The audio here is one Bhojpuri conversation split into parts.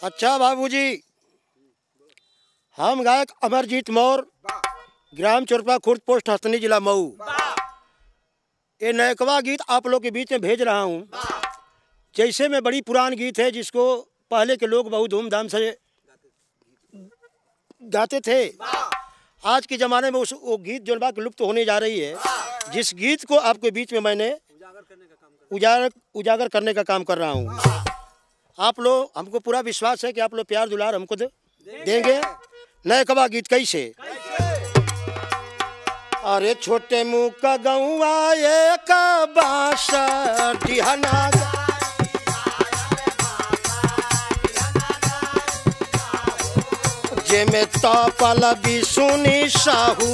अच्छा बाबूजी, हम गायक अमरजीत मौर्य, ग्राम चोरपा खुर्द, पोस्ट हथनी, जिला मऊ, ये नयकवा गीत आप लोग के बीच में भेज रहा हूँ। जैसे में बड़ी पुरान गीत है जिसको पहले के लोग बहुत धूमधाम से गाते थे। आज के ज़माने में वो गीत जो बात लुप्त होने जा रही है, जिस गीत को आपके बीच में मैंने उजागर करने का काम कर रहा हूँ। आप लोग, हमको पूरा विश्वास है कि आप लोग प्यार दुलार हमको देंगे। नयकवा गीत कैसे? अरे छोटे मुँह का गौवा एक बास डिहना, जे में तपल बिसुनी साहू,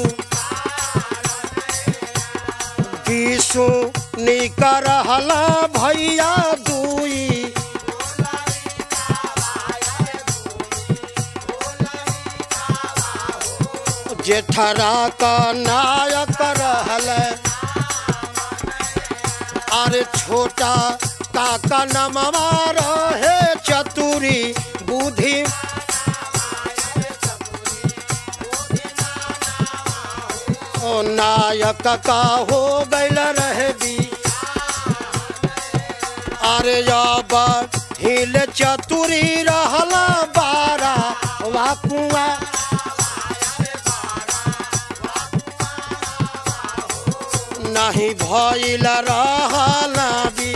बिसुनी कर हला भैया दुई, जेठरा का नायक रहल, अरे छोटा काका नमवा रहे चतुरी बुद्धि, ओ नायक का हो गैल रहे भी, अरे अब हिल चतुरी रहला बारा वाकुआ, नहीं भइल रहला भी।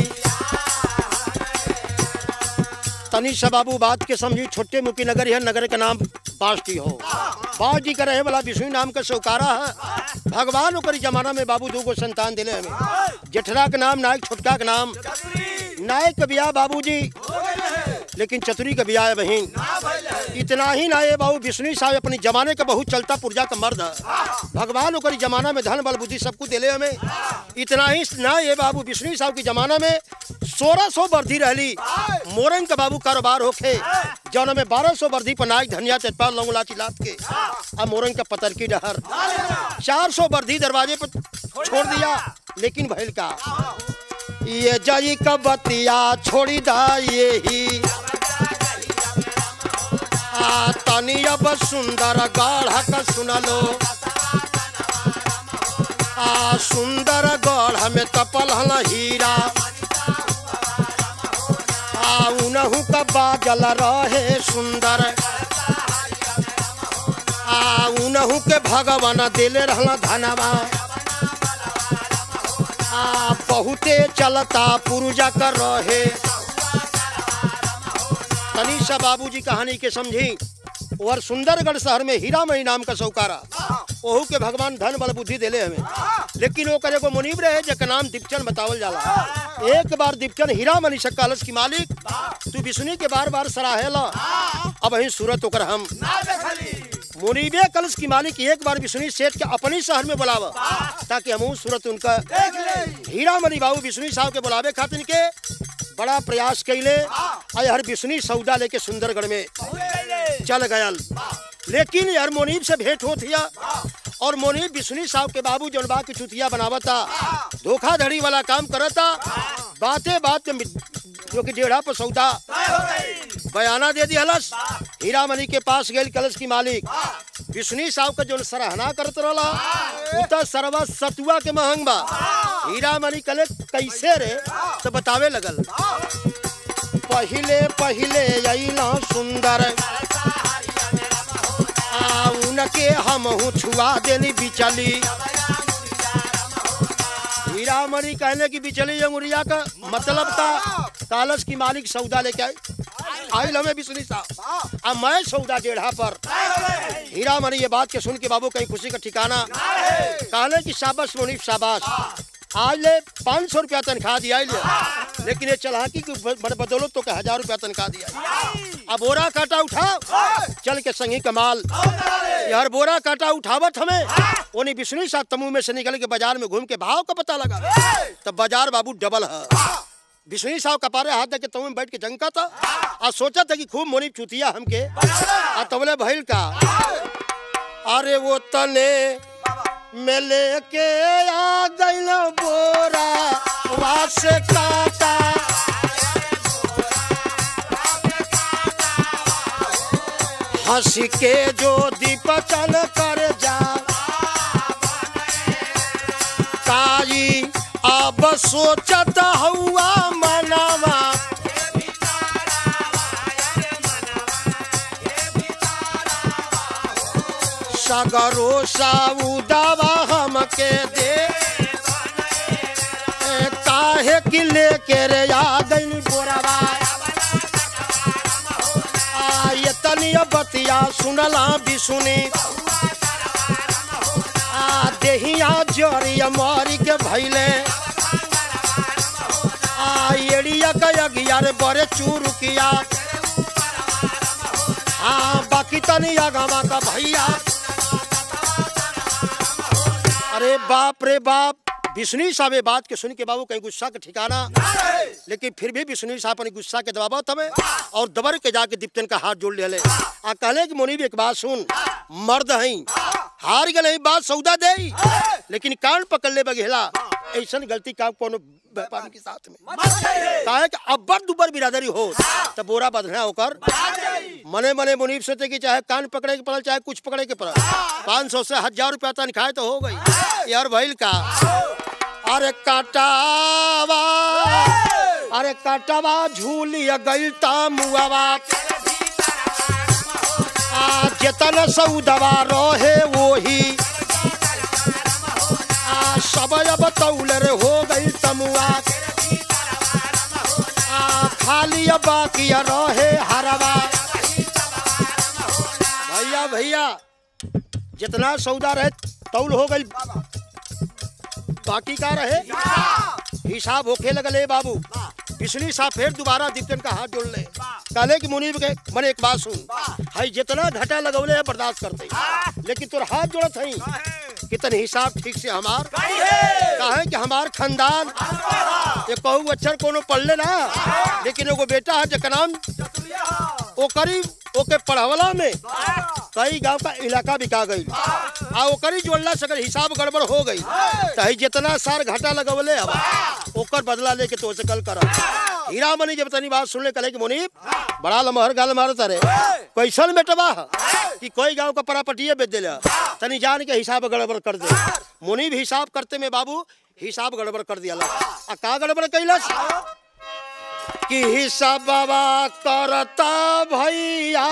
तनी सा बाबू बात के समझी। छोटे मुखी नगर यह नगर का नाम बास्ती हो। बाबू जी का रहे वाला विष्णु नाम का सौकारा है। भगवान ओकरी जमाना में बाबू दो गो संतान दिले हमें। जेठरा का नाम नायक, छोटका का नाम नायक का बिया बाबूजी, लेकिन चतुरी का बिया है बहन। इतना ही ना ये बाबू विष्णु साहब अपनी जमाने का बहुत चलता पुर्जा का मर्द है। भगवान ओकरी जमाना में धन बल बुद्धि सब कुछ दिले हमें। इतना ही ना ये बाबू विष्णु साहब की जमाना में 1600 वर्दी रहली। मोरंग का बाबू कारोबार होखे, जौन में 1200 वर्दी पर नायक धनिया तेजपाल लौंग इलायची लात के अब मोरंग का पतर की डहर 400 वर्दी दरवाजे पर छोड़ दिया। लेकिन भैल का ये जाई का बतिया छोड़ी दा यही, तनी अब सुंदर गाढ़ा का सुनलो, सुंदर गढ़ में तपल हल हीरा, उनहु का बाजल रहे सुंदर, उनहु के भगवान दिले रहला धनवा, बहुते चलता पुरुजा कर रहे। तनीषा बाबूजी कहानी के समझी। और सुंदरगढ़ शहर में हीरामणि नाम का सौकारा, ओहू के भगवान धन बल बुद्धि दिले हमें। लेकिन वो करे को मुनीब रहे जका नाम दीपचंद बतावल जाला। एक बार दीपचंद हीरामणि से कलश की मालिक तू विष्णु के बार बार सराहेला, अब वही सूरत होकर हम मुनीबे कलश की मालिक एक बार विष्णु सेठ के अपने शहर में बुलावा, ताकि हम सूरत उनका हीरामणि बाबू विष्णु साहब के बुलावे खातिर के बड़ा प्रयास कैले। हर विष्णु सौदा लेके सुंदरगढ़ में चल गया। लेकिन यार मुनीब से भेंट होतिया और मुनीब विष्णु साहब के बाबू जौन बा की चुतिया बनावता, धोखाधड़ी वाला काम करता। बातें बात जो कि जेड़ा पर सौदा बयाना दे दी हलस। हीरामणि के पास गए कलश की मालिक विष्णु साहब का जो सराहना करत रहा, उता सरवा सतुआ के महंग बा। हीरामणि कले कैसे रे तो बतावे लगल। पहिले पहिले अइला सुंदर, उनके हम छुआ देली बिचली। हीरामणि कहने की बिचली अंगुरिया का मतलब था कलश की मालिक सौदा लेके आई हमें विष्णु साहब, अब मैं सौदा टेढ़ा पर। हीरामणि ये बात के सुन के बाबू कहीं खुशी का ठिकाना, कहले की शाबाश मुनीब शाबाश, आज ले 500 रुपया तनख्वाह दिया ले, लेकिन ये चलाकी की बदौलत तो 1000 रुपया तनख्वाह दिया। अब बोरा काटा उठा चल के संगी कमाल, यार बोरा काटा उठावत हमें उन्हीं विष्णु साहब तमू में से निकल के बाजार में घूम के भाव का पता लगा। तब बाजार बाबू डबल है। विष्णु साहब कपारे हाथ दे के तमू में बैठ के जंका था और सोचा था कि खूब मोनी चुतिया हमके तबले भइल का। अरे वो तने में लेके आ गइल बोरा वासे काटा, हंस के जो दीपचन कर जा काई अब सोचत हुआ मनवा सगरो साउदावा हमके दे काहे कि लेके रे आ गई बोरावा ये तनिया बतिया सुनला बिसुनी देहिया जरिया मारी के भैले एड़िया कगिया रे बड़े चूरुकिया बाकी तनिया गावा का भैया अरे बाप रे बाप विष्णु साहब ये बात के सुन के बाबू कहीं गुस्सा का ठिकाना लेकिन फिर भी विष्णु साहब अपने गुस्सा के दबाव हमें और दबर के जाके दीप्तन का हाथ जोड़ ले आ कहले कि मुनीब एक बात सुन मर्द हई हार गए बात सौदा दे लेकिन कान पकड़ ले बघेला ऐसा गलती काम कोनो व्यापारी के साथ में काहे कि अब्बर दुबर बिरादरी हो तो बोरा बदना होकर मने मने मुनीब सोचे कि चाहे कान पकड़े के पड़ल चाहे कुछ पकड़े के पड़ल 500 से 1000 रुपया तनख्वाह तो हो गई यार भइल का अरे काटावा झूलिया गइल ता मुआवा जतन सौदवा रहे वही सब बतौल रे हो गई तमुआ खाली बाकी रहे हरवा भैया भैया जितना सौदा रहे तौल हो गई बाकी का रहे हिसाब होके लगले बाबू विष्णु साहब फिर दोबारा दीप्तन का हाथ जोड़ ले कहले कि मुनीब के मन एक बात सुन हाई जितना घाटा लगौले है बर्दाश्त करते लेकिन तोर हाथ जोड़त हई कितने हिसाब ठीक से हमार कहे कि हमार खानदान ये कहू अक्षर कोनो पढ़ ले ना लेकिन एगो बेटा है जकर नाम ओकरी ओके पढ़वला में कई गांव का इलाका बिका गई ओकरी जोड़ला से अगर हिसाब गड़बड़ हो गई तो जितना सार घाटा लगवले हवा ओकर बदला लेके तो से कल कर हीरा मनी जब तनी बात सुनले कले कि मुनीब बड़ा लमहर गाल मारत रे कैसन बेटवा कि कोई गांव का प्रॉपर्टी बेच देला तनी जान के हिसाब गड़बड़ कर दे मुनीब हिसाब करते में बाबू हिसाब गड़बड़ कर दिया का गड़बड़ कैलस कि हिसाब बाबा करता भैया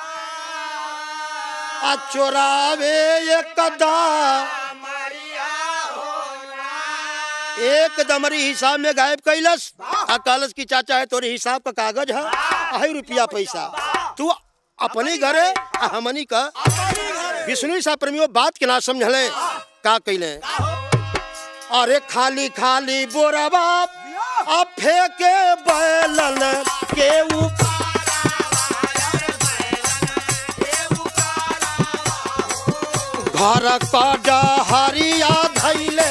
चोरावे एक दमरी हिसाब में गायब कैलस कहलस की चाचा है तोरे हिसाब का कागज है अही रुपया पैसा तू अपने घरे हमनी का विष्णु साहब प्रेमियों बात के ना समझले का कैले अरे खाली खाली बोरा बाप अब फेंके बैलन के ऊपर घर का डहरिया धैले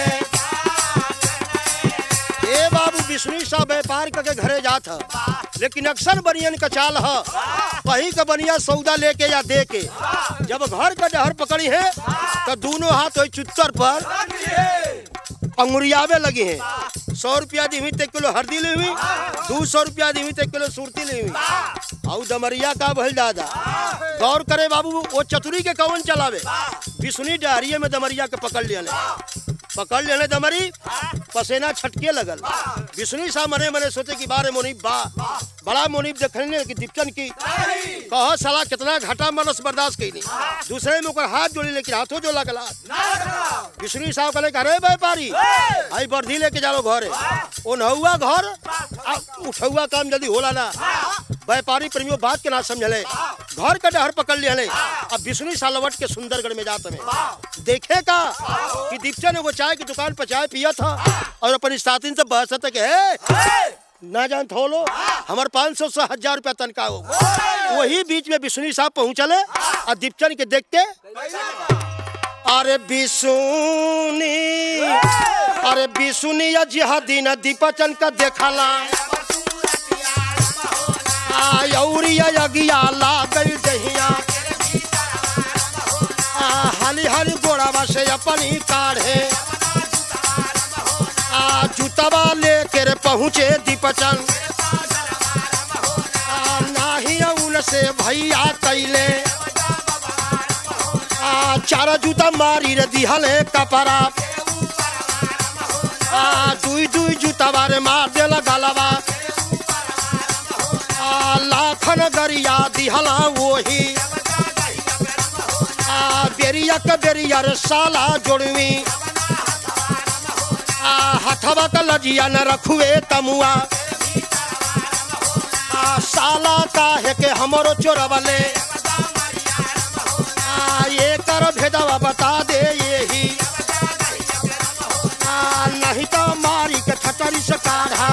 ए बाबू विष्णु साहब व्यापार करके घरे जात है लेकिन अक्सर बनियन का चाल है कहीं का बनिया सौदा लेके या दे के जब घर का डहर पकड़ी है तो दोनों हाथ वही चुत्तर पर अंगुरियावे लगे हैं 100 रुपया दी हुई 1 किलो हल्दी ली हुई 200 रुपया दी हुई 1 किलो सुरती ली हुई और दमरिया का भल दादा गौर करे बाबू वो चतुरी के कौन चलावे विष्णु डहरिये में दमरिया के पकड़ लिया दमरी पसेना छटके लगल विष्णु साहब मने मने सोचे कि बारे मुनीब बड़ा मुनीब देखने कि दीप्तन की कह साला कितना घाटा मनस बर्दाश्त कई दूसरे में हाथ जोड़ी लेकिन हाथों जो लगला विष्णु साहब कहले अरे व्यापारी आई बर्दी लेके जाओ घर ओनहुआ घर उठौआ काम जल्दी होला ना व्यापारी प्रेमियों बात के ना समझले घर का डहर पकड़ लिया अब विष्णु सालवट के सुंदरगढ़ में जाते में देखे का कि दीप्तन वो चाय की दुकान पर चाय पिया था और अपनी साथी से बहस के ना जान थोलो हमारे 500 से 1000 रुपया तनख्वाह हो वही बीच में विष्णु साहब पहुंचले और दीप्तन के देख के अरे बिसुनी जिहादी न दीपचन का देखला अगिया लागल दहिया हाली हाली गोड़ावा से अपनी काढ़े जूतवा लेकर पहुँचे दीपचन नाही उल से भैया कैले चार जूता मारी रे दिहले कपड़ा दुई दुई जूता बारे मार देला गलवा लाखन गरिया दिहला वही बेरिया के बेरिया रे साला जोड़वी हथवा का लजिया न रखुए तमुआ साला काहे के हमरो चोरवले ये कर भेदवा बता दे यही नहीं तो मारी के ठटरी से काढ़ा।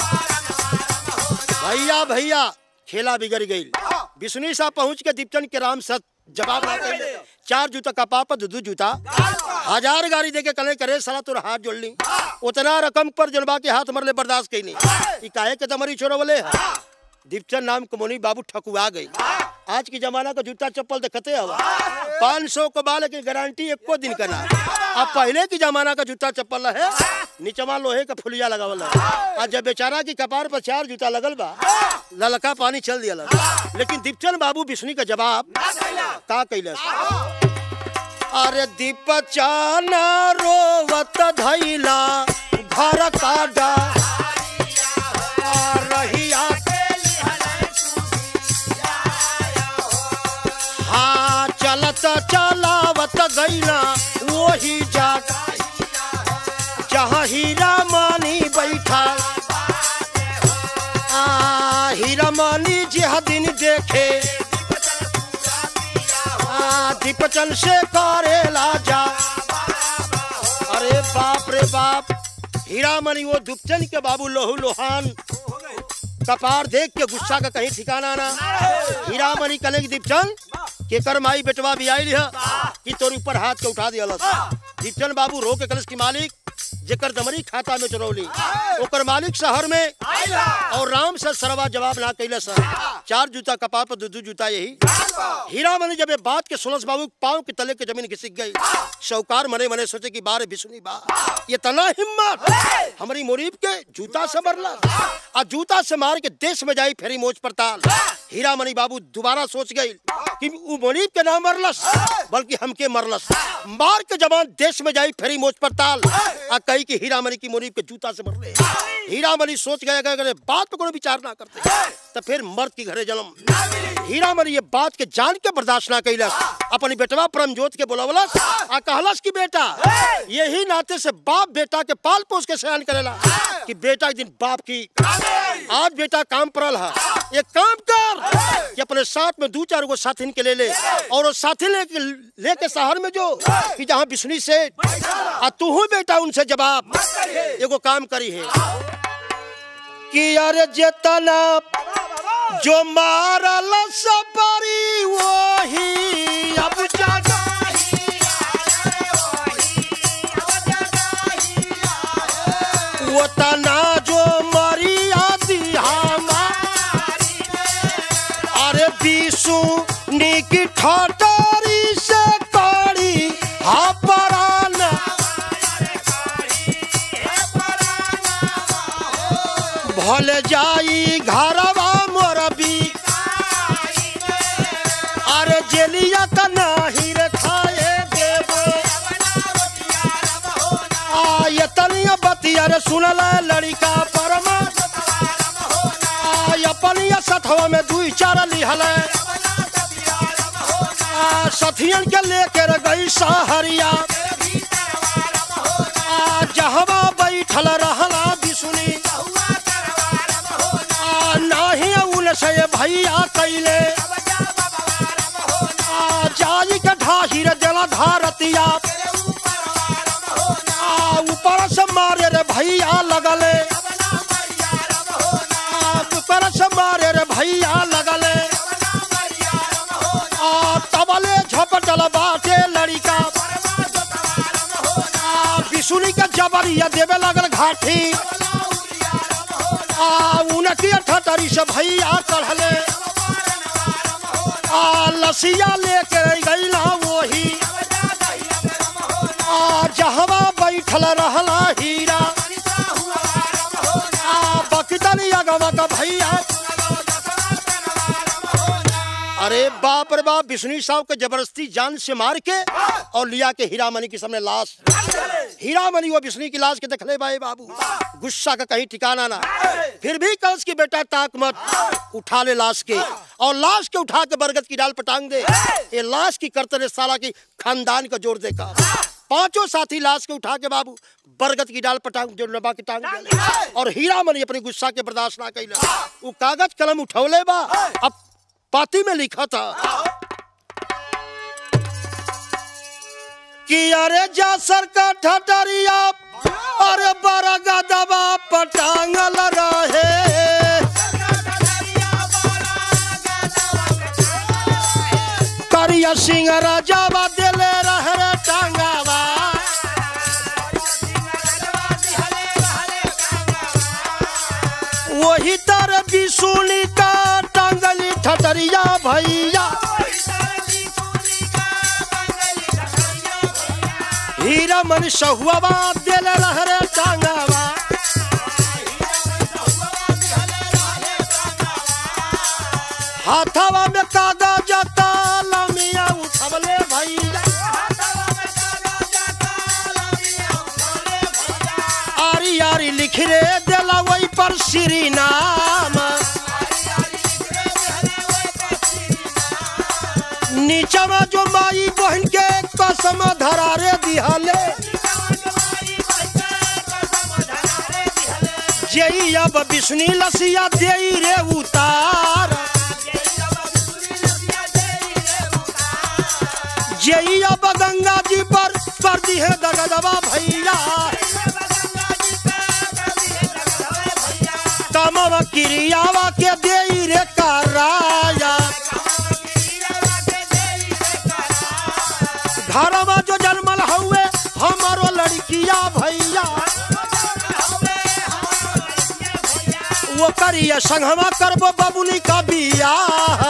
भैया भैया खेला बिगड़ गई। विष्णु साहब पहुंच के दीपचंद के राम सत जवाब ना करे। 4 जूता का पापा 2 जूता 1000 गाड़ी देके कले करे साला तोर हाथ जोड़ ली उतना रकम पर जनबा के हाथ मरले बर्दाश्त कई नहीं काहे के तमरी छोरो बोले दीपचंद नाम के मोनी बाबू ठकुआ गई। आज की जमाना का जूता चप्पल देखते हवा 500 को बाल की गारंटी एको दिन का ना। अब पहले की जमाना का जूता चप्पल है नीचवा लोहे का फुलिया लगावल है। आज जब बेचारा की कपार पर 4 जूता लगल बा ललका पानी चल दिया लेकिन दीपचंद बाबू विष्णु का जवाब का कैले। अरे दीपचंद रोवत धैला घर काटा रहिया चलत चलावत गैला वही जागा जहाँ हीरा मानी बैठा हीरा मानी जिह दिन देखे दीपचंद से करेला जा। अरे बाप रे बाप हीरा मनी वो दीपचंद के बाबू लोहू लोहान कपार देख के गुस्सा का कहीं ठिकाना ना। हीरा मनी कले दीपचंद के कर माई बेटवा भी आई कि तोर ऊपर हाथ के उठा दिया। दीपचंद बाबू रो के कलश की मालिक जेकर दमरी खाता में चरौली ओकर मालिक शहर में और राम से सरवा जवाब ना कैले सर 4 जूता कपार पर 2 जूता यही। हीरा मनी जब बात के सुनस बाबू पांव के तले के जमीन घिसक गई। शौकार मने मने सोचे कि बारे विष्णु बा ये तना हिम्मत हमारी मुरीब के जूता से मरला और जूता से मार के देश में जाई फेरी मोच पड़ताल। हीरा मनी बाबू दोबारा सोच गई कि मुरीब के नाम मरलस बल्कि हमके मरलस मार के जवान देश में जाई फेरी मोच पड़ताल आ कही कि हीरा मनी की मुरीब के जूता से मरले। हीरा मनी सोच गया अगर बात पे कोई विचार ना करते तो फिर मर्द की घरे जन्म। हीरा मनी ये बात के जान के बर्दाश्त ना कैलस अपनी बेटवा परमजोत के बोलावलस आ कहलस कि बेटा यही नाते से बाप बेटा के पाल पोस के सयान करेला कि बेटा एक दिन बाप की आज बेटा काम परल है एक काम कर कि अपने साथ में 2-4 गो साथीन के ले और वो साथी लेके शहर में जो कि जहाँ विष्णु से आ तू बेटा उनसे जवाब एगो काम करी है कि अरे जेतना जो मारल सबरी वही अब वो तना जो मरिया दिहामा अरे विष्णु की ठटरी से करी हा पराना भल जाई घरवा मोरबी अरे जेलिया का नहीं रे खाए देवो ये तनिया बतिया रे सुनल लड़का परमा अपनिया सथवा में 2-4 लिहल सथियन के लेके गई सहरिया जहवा बैठल रहला विष्णु नाही उनसे भैया कैले जाई के ढाही रे जला धारतिया ऊपर से मारे रे भैया लगले ऊपर से मारे रे भैया लगले तबले झपटल बाटे लड़का विष्णु के जबरिया देवे लगल घाटी उनकी ठटरी से भैया चढ़ले लसिया लेके गईला वही जहवा बैठल रहला हीरा बकदली अगवा का भैया अरे बाप रे बाप, विष्णु साहब को जबरदस्ती जान से मार के और लिया के हीरामणि के सामने लाश। हीरामणि वो विष्णु की लाश के देखले भाई बाबू, गुस्सा का कहीं ठिकाना ना। फिर भी कलश की बेटा ताक मत, उठा ले लाश के और लाश के उठा के बरगद की डाल पर टांग दे। ये लाश की करतरे साला की खानदान का जोर देखा। पांचों साथी लाश के उठा के बाबू बरगद की डाल पर टांग जो नबा की टांग दे। और हीरामणि अपनी गुस्सा के बर्दाश्त ना कैला, वो कागज कलम उठौले बा। अब पाती में लिखा था कि अरे जा सर का ठटरिया अरे बरगदवा पटांगल रहे, करिया सिंह राजावा दिले रहे टांगावा। वही तरह बिसुली का टांगली ठटरिया भैया, हीरामणि सहुआवा दिले रहे टांगावा। हाथावा में कागज कलमिया उठवले भैया, आरी आरी लिख रे देला वही पर श्री नाम। नीचा में जो माई बहन के कसम धरा रे दिहले, जेई अब विष्णु लसिया देई रे उतार, जेई अब गंगा जी पर कर दी है दगदवा भैया। तमव क्रियावा के देई रे कराया, घर में जो जन्मल हुए हमारो लड़किया भैया, वो करिए संगमा करबो बबुनी का बियाह।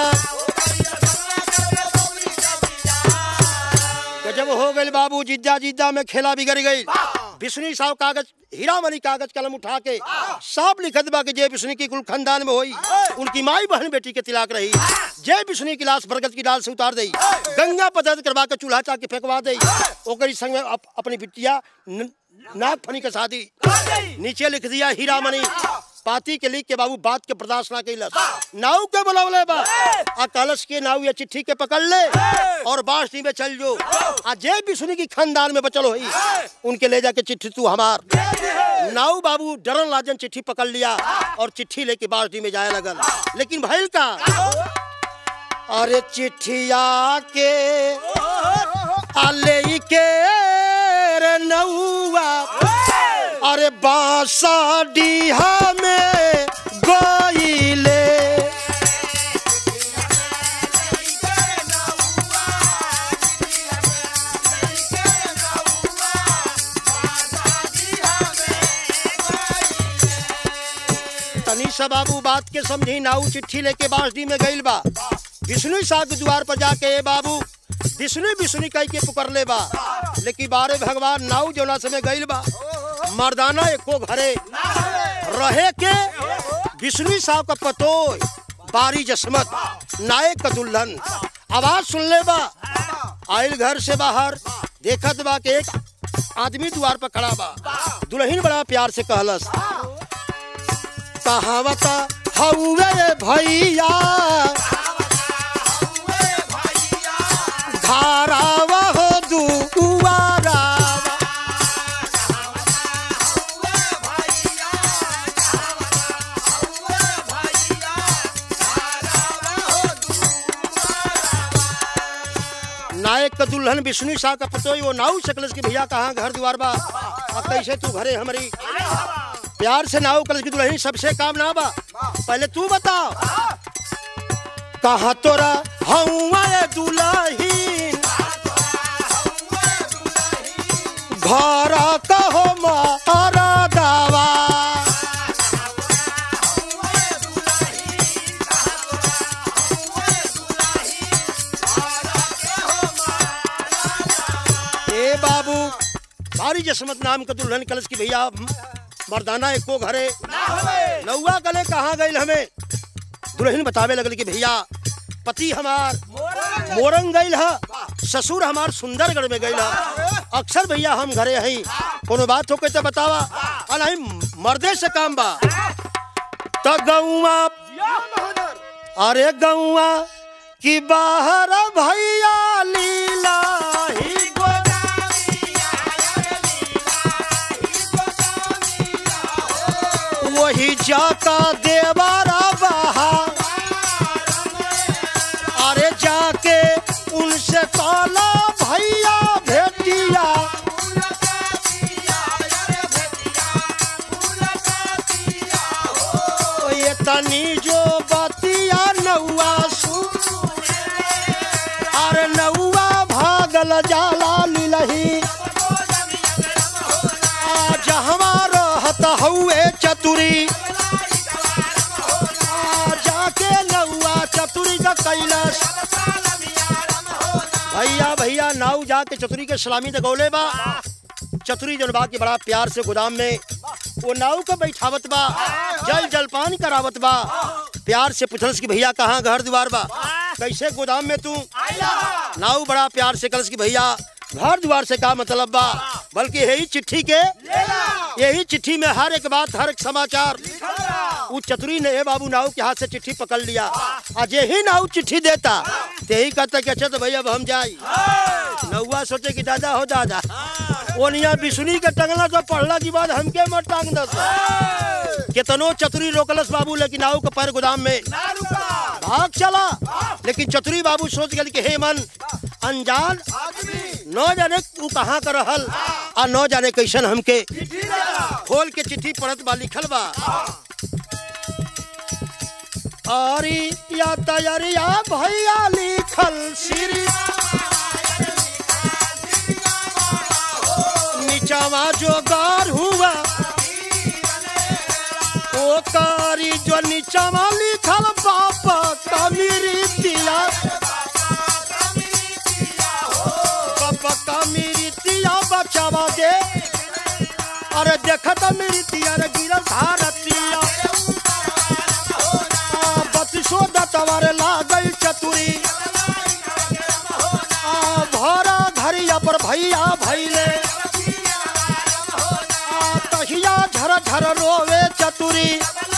जब हो गई बाबू जिद्दा जिद्दा में खेला बिगड़ गई। विष्णु साहब कागज हीरामणि कागज कलम उठा के साफ लिखत बा कि जय विष्णु की कुल खानदान में होई, उनकी माई बहन बेटी के तिलाक रही। जय विष्णु की लाश बरगद की डाल से उतार दई, गंगा पदर्थ करवा के चूल्हा चाक के फेंकवा दई। ओकरी संग में अपनी बिटिया नाग फनी के शादी। नीचे लिख दिया हीरामणि पाती के लिख के बाबू बात के बर्दाश्त ना कैलस। नाव के बुलावले बा आ कलश के नाव ये चिट्ठी के पकड़ ले और बांसनी में चल जो। आ जय विष्णु की खानदान में बचल होई उनके ले जाके चिट्ठी तू हमार। नाव बाबू डरन लाजन चिट्ठी पकड़ लिया और चिट्ठी लेके बांसनी में जाए लगल। लेकिन भइल का, अरे चिट्ठिया के आले के रे नौआ, अरे बांसडीहा में गइले। तनी सा बाबू बात के समझी, नाऊ चिट्ठी लेके बांसडी में गइल बा। विष्णु साहब के द्वार पर जाके बाबू विष्णु विष्णु कह के पुकार ले बा। लेकिन बारे भगवान नाऊ जोना समय गइल बा, मर्दाना एको घरे रहे के विष्णु साहब का पतोय बारी जसमत नायक का दुल्हन आवाज सुन ले बा। आयल घर से बाहर देखत बा के एक आदमी द्वार पर खड़ा बा। दुल्हन बड़ा प्यार से कहलस, कहावत हउवे भैया धारावा हो दुआरा। नायक का दुल्हन विष्णु साह का पतोई वो नाऊ सकलस की भैया कहाँ घर द्वार बा, अब कैसे तू घरे हमारी प्यार से नाऊ कलश की दुल्हन सबसे काम ना बा। पहले तू बताओ कहाँ तोरा हऊँ दुल्हन घर कहो मारा दावा। ए बाबू भारी जसमत नाम का दुल्हन कलश की भैया मर्दाना एको घरे नौवा गले कहाँ गई हमें। दुल्हन बतावे लगल कि भैया पति हमार मोरंग गईल है, ससुर हमार सुंदरगढ़ में गईल है। अक्सर भैया हम घरे हई, कोनो बात हो के तो बतावा, नहीं मर्दे से काम बा। तो गौआ अरे गौआ कि बाहर भैया लीला ही वही जाका देवारा बहा, अरे जाके उनसे काला भैया भेटिया, ये तनी जो बतिया नौआ अरे नौआ भागल जाला लीलही, आज हमारा हत हुए चतुरी, जाके नौआ चतुरी का कैलाश। भैया भैया नाव जाके चतुरी के सलामी तो गौले बा। चतुरी जन बा के बड़ा प्यार से गोदाम में वो नाव का बैठावत बा, जल जलपान करावत बा। प्यार से पूछलस कि भैया कहाँ घर द्वार बा, कैसे गोदाम में तू? नाव बड़ा प्यार से कलस कि भैया घर द्वार से का मतलब बा, बल्कि यही चिट्ठी के यही चिट्ठी में हर एक बात हर एक समाचार। उस चतुरी ने बाबू नाव के हाथ से चिट्ठी पकड़ लिया, आज यही नाव चिट्ठी देता तो यही कहता कि अच्छा तो भैया अब हम जाई। नौआ सोचे कि दादा हो दादा ओनिया बिसुनी के टंगला तो पढ़ला के बाद हमके मत टांग दस। कितनो चतुरी रोकलस बाबू, लेकिन नाव का पैर गोदाम में भाग चला। लेकिन चतुरी बाबू सोच गए कि हे मन अनजान न जाने तू कहाँ का रहल आ न जाने कैसन हमके खोल के चिट्ठी पढ़त बा। लिखल बा अरे या तैयारिया भैया लिखल श्री नीचावा जो गार हुआ ओ कारी जो नीचावा लिखल पापा कमीरी तिया, पापा कमीरी तिया बचावा दे, अरे देखत मेरी तिया रे गिरल भारतिया, बत्तीसो दतवारे लागल चतुरी, भरा घरिया पर भैया भैले, तहिया झर झर रोवे चतुरी,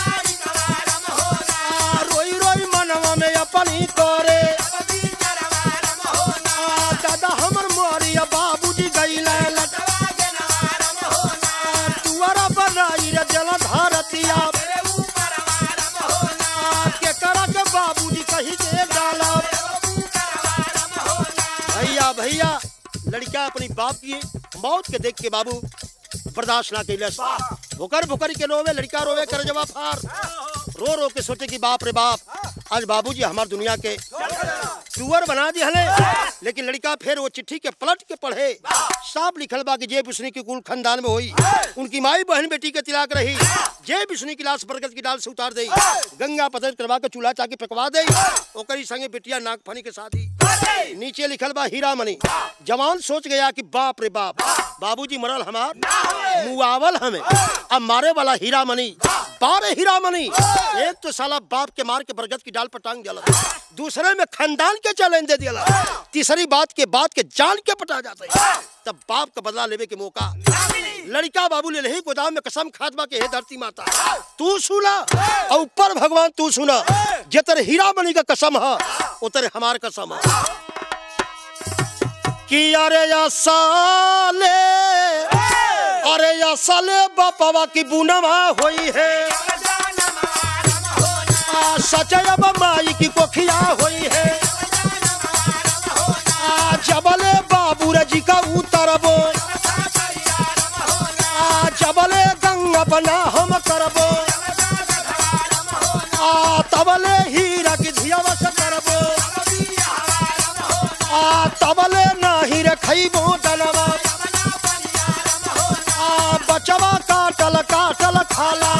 रोई रोई मनवा में अपनी करे, दादा हमर मोरिया बाबूजी गईले तुअरा बनाई रे जल धारतिया, के करा के बाबूजी कही के डाला। भैया भैया लड़का अपनी बाप की मौत के देख के बाबू बर्दाश्त ना कैलस, भुकर भुकर के रोवे, लड़का रोवे कर जवा फार, रो रो के सोचे कि बाप रे बाप आज बाबूजी हमार दुनिया के टूअर बना दी हले। लेकिन लड़का फिर वो चिट्ठी के पलट के पढ़े, साफ लिखल बा कि जे बिस्नी की कुल खानदान में हुई, उनकी माई बहन बेटी के तिलाक रही, जे बिस्नी की लाश बरगद की डाल से उतार दे, गंगा पतर करवा के चूल्हा चाके पकवा दे, ओकरी संगे बेटिया नागफनी के शादी। नीचे लिखल बा हीरा मनी। जवान सोच गया कि बाप रे बाप बाबूजी मरल हमार मुआवल हमें, अब मारे वाला हीरा मनी, 12 हीरा मनी। एक तो साला बाप के मार के बरगद की डाल पर टांग दिया, दूसरे में खानदान के चैलेंज दे दिया, तीसरी बात के जान के पटा जाता है। तब बाप का बदला लेवे के मौका लड़का बाबू ले ही गोदाम में कसम खादबा के हे धरती माता तू सुना और ऊपर भगवान तू सुना, जितर हीरा मनी का कसम है उतर हमार कसम है कि अरे या साले बापा की बुनवा होई है, सचय माई की कोखिया होई है, जबले बाबू जी का उतरबो, जबले गंगा बना हम करबो, तबले हीरा की धियावा से करबो, तबले नाही रे खइबो दलवा, बचवा काटल काटल खाला।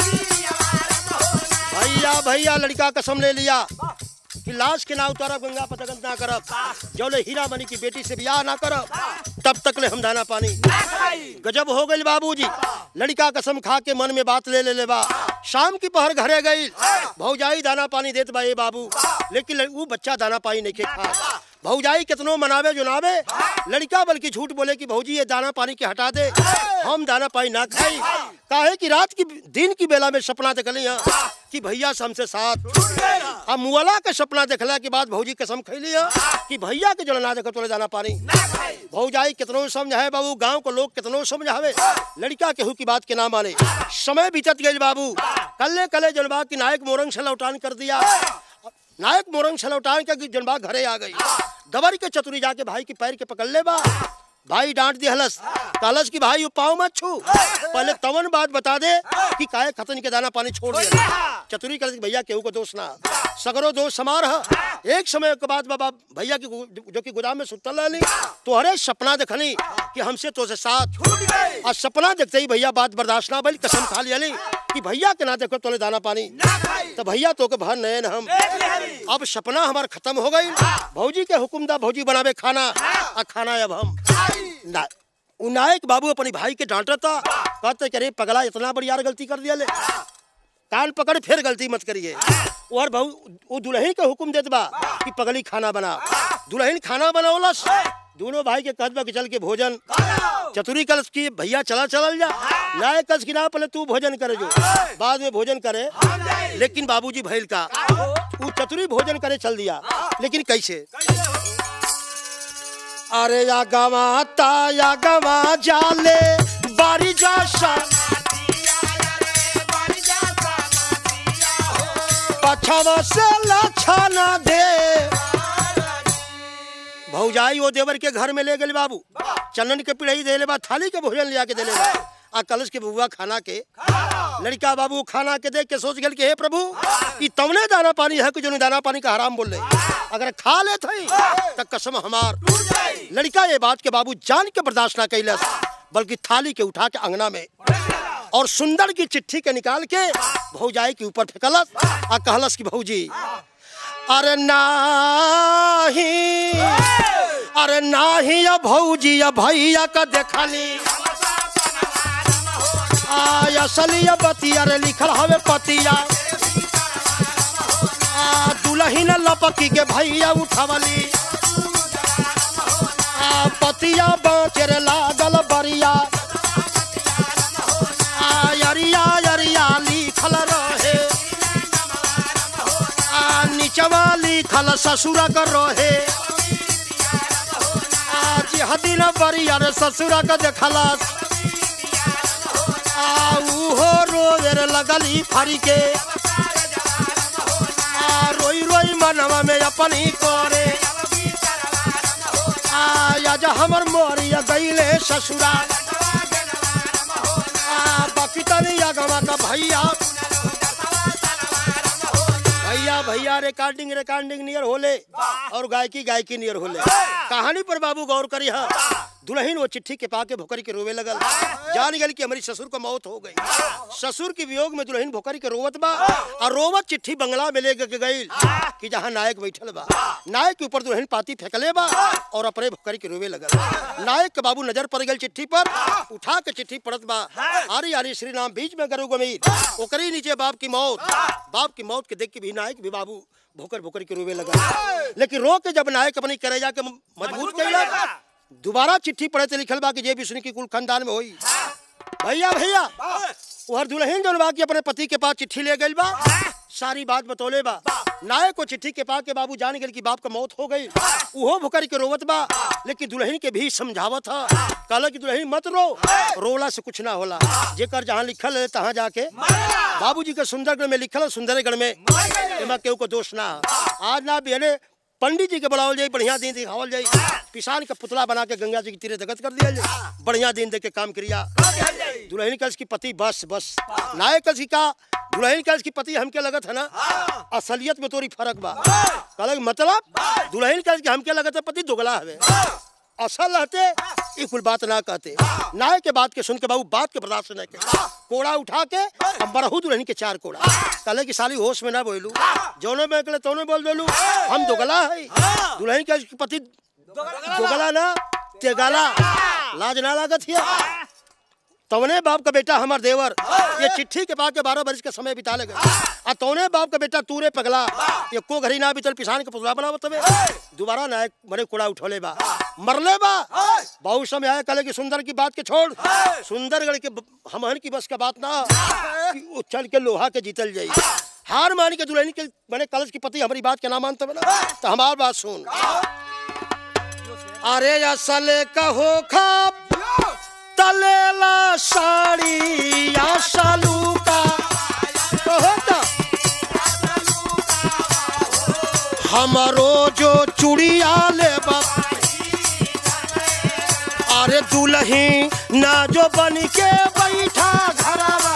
भैया भैया लड़का कसम ले लिया कि लाश के ना उतारब, गंगा पतगंत ना करब, जौले हीरा मनी की बेटी से ब्याह ना करब, तब तक ले हम दाना पानी। गजब हो गई बाबूजी, लड़का कसम खा के मन में बात ले बा। शाम की पहर घरे गई, भौजाई दाना पानी देत बा ए बाबू, लेकिन वो बच्चा दाना पानी नहीं खा। भौजाई कितनो मनावे जुनावे, लड़का बल्कि झूठ बोले कि भौजी ये दाना पानी के हटा दे, हम दाना पानी ना खाई। काहे कि रात की दिन की बेला में सपना देखली कि भैया से हमसे साथ। अब मुअला के सपना देखला के बाद भौजी कसम खैली कि भैया के जल ना देखो तोले दाना पानी। भौजाई कितनो समझाए बाबू, गांव को लोग कितनो समझावे, लड़का केहू की बात के ना माने। समय बीतत गई बाबू, कल्ले कले जनबा की नायक मोरंग से लौटान कर दिया। नायक मोरंग से लौटान के जनबा घरे आ गई। दबर के चतुरी जाके भाई के पैर के पकड़ ले बा। भाई डांट दी हलस, कहलस कि भाई पाँव मत छू, पहले तवन बात बता दे कि काहे खतन के दाना पानी छोड़ दिया। चतुरी कहलस कि भैया केहू को दोष ना, सगरो दोष समार है। एक समय के बाद बाबा भैया की जो कि गोदाम में सुतल रहनी, तोहरे सपना देखनी कि हमसे तो से साथ। और सपना देखते ही भैया बात बर्दाश्त ना भइल, कसम खा लिया कि भैया के ना देखो तोले दाना पानी, तो भैया तो के भर नयन हम। अब सपना हमार खत्म हो गई। भौजी के हुक्म दा भौजी बनावे खाना, और खाना अब हम ना। नायक बाबू अपनी भाई के डांटा था, कहते अरे पगला इतना बड़ी यार गलती कर दिया, ले कान पकड़ फिर गलती मत करिए। और बहु वो दुल्हन के हुक्म देत बा कि पगली खाना बना। दुल्हन खाना बनावलस, दोनों भाई के कहत बा कि चल के भोजन। चतुरी कलश की भैया चला चलल जा, नायक कलश की ना पहले तू भोजन करे जो, बाद में भोजन करे। लेकिन बाबूजी भैल का वो चतुरी भोजन करे चल दिया। लेकिन कैसे? अरे या गवा जाले बारी जा पछवा से लछना दे। भौजाई वो देवर के घर में ले गए बाबू, चंदन के पिड़ाई दे ले बा, थाली के भोजन लिया के दे ले बा। आ कलश के बबुआ खाना के, लड़का बाबू खाना के देख के सोच गल कि हे प्रभु ये तवने दाना पानी है कि जो दाना पानी का हराम बोल रहे, अगर खा ले थे तो कसम हमार। लड़का ये बात के बाबू जान के बर्दाश्त ना कैलस, बल्कि थाली के उठा के अंगना में और सुंदर की चिट्ठी के निकाल के भौजाई के ऊपर फेंकलस। आ कहलस कि भौजी अरे नाही, अरे नाही या भौजी या भैया का देखली असलिया बतिया रे लिखल हवे पतिया। दुल्हन लपकी के भैया उठवली, पतिया बाँचे रे लागल बरिया। अरिया अरिया लिखल रहे, निचवा लिखल ससुरा का रहे। जिहदिन बरिया रे ससुरा का देखलस, उहो रोवे लगली फरी के। रोई रोई मनवा में अपनी करे, आज हमर मोरिया गईले ससुरा। बकितनिया गवा का भैया भैया भैया रिकॉर्डिंग नियर होले और गायकी नियर होले। कहानी पर बाबू गौर करी है। दुल्हन वो चिट्ठी के पाके भोकरी के रोवे लगल, जान गल कि हमारी ससुर को मौत हो गई। ससुर के वियोग में दुल्हन भोकरी के रोवत बा, और रोवत चिट्ठी बंगला में ले गई कि जहाँ नायक बैठल बा। नायक के ऊपर दुल्हन पाती फेंकले बा और अपने भोकरी के रोवे लगल। नायक के बाबू नजर पड़ गई चिट्ठी पर, उठा के चिट्ठी पढ़त बा, आरी आरी श्री राम बीच में गरु गमीर, ओकरी नीचे बाप की मौत। बाप की मौत के देख के भी नायक भी बाबू भोकर के रोवे लगा। लेकिन रो के जब नायक अपनी करेजा के मजबूत कैला, दोबारा चिट्ठी पढ़े थे लिखल बा कि जे विष्णु की कुल खानदान में होई। भैया भैया वह दुल्हन जौन बा कि अपने पति के पास चिट्ठी ले गई बा, सारी बात बतौले बा। नायक को चिट्ठी के पास के बाबू जान गए कि बाप का मौत हो गई, उहो भुकर के रोवत बा। लेकिन दुल्हन के भी समझावत है, कहला कि दुल्हन मत रो, रोला से कुछ ना होला। जेकर जहाँ लिखल है तहाँ जाके बाबूजी के सुंदरगढ़ में लिखल है, सुंदरगढ़ में केहू को दोष ना। आज ना बेने पंडित जी के बुलावल जाए, बढ़िया दिन दिखावल जाए, किसान का पुतला बना के गंगा जी की तीरे दगत कर दिया जाए, बढ़िया दिन देख के काम क्रिया। दुल्हन कल की पति बस नायक कल की का दुल्हन कल की पति हमके लगत है ना असलियत में तोरी फर्क बा। कहल मतलब दुल्हन कल की हमके लगत है पति दुगला है, असल रहते ये कुल बात ना कहते। नायक के बात के सुन के बाबू बात के बर्दाश्त न के कोड़ा उठा के बरहू दुल्हन के 4 कोड़ा। कहले कि साली होश में ना बोलू, जौने में कहले तौने बोल देलू, हम दुगला है। दुल्हन के पति दुगला ना तेगला, लाज ना लागत है। तवने बाप का बेटा हमार देवर ये चिट्ठी के पाके 12 बरस के समय बिता ले गए आ तवने बाप का बेटा तूरे पगला ये को घड़ी ना बितल पिसान के पुतला बनावत हवे दोबारा ना मने कुड़ा उठोले बा मरले बा बहुत समय आया कले की सुंदर की बात के छोड़ सुंदरगढ़ के हमहन की बस का बात ना कि वो चल के लोहा के जीतल जाई हार मान के दुल्हन के बने कलश की पति हमारी बात के ना मानते बना तो हमार बात सुन अरे असल कहो खाप तलेला साड़ी या सालू का होता हमारो जो चूड़िया ले अरे दुल्ही ना जो बन के बैठा घरवा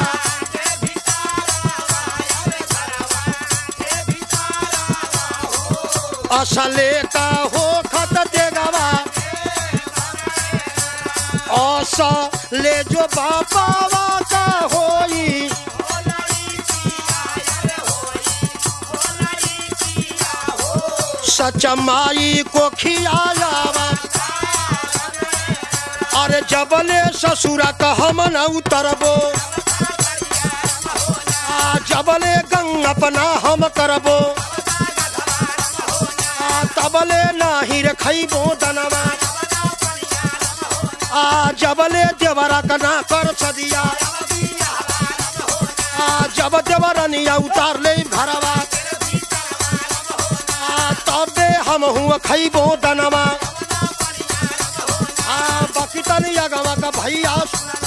असले का हो खत देगवा औसा ले जो बापावा का होई सच माई को खियाया अरे जबले ससुरा का हम न उतरबो जबले गंग अपना हम करबो तबले नाही रे खैबो दनवा जबले देवरा कना कर सदिया जब देवरनिया उतार ले घरवा तबे हम हुआ खैबो दनवा बाकी तनिया गवा का भैया